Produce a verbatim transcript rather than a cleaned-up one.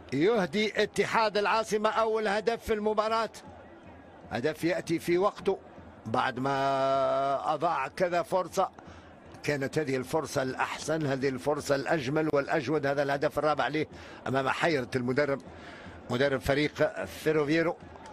يهدي اتحاد العاصمة أول هدف في المباراة، هدف يأتي في وقته بعد ما أضاع كذا فرصة. كانت هذه الفرصة الأحسن، هذه الفرصة الأجمل والأجود، هذا الهدف الرابع له أمام حيرة المدرب مدرب فريق فيروفيرو.